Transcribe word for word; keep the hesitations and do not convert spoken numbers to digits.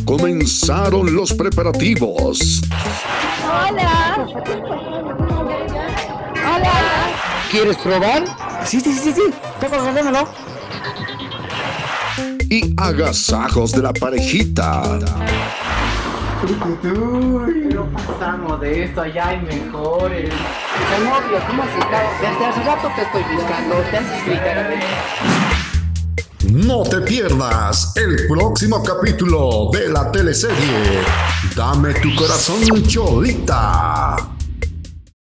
Comenzaron los preparativos. Hola. Hola. ¿Quieres probar? Sí, sí, sí, sí. Tengo que hacérmelo. Y agasajos de la parejita. Pero pasamos de esto, allá hay mejores. Novio, ¿cómo has estado? Desde hace rato te estoy buscando. ¿Te has explicar a ver? No te pierdas el próximo capítulo de la teleserie Dame tu corazón, Cholita.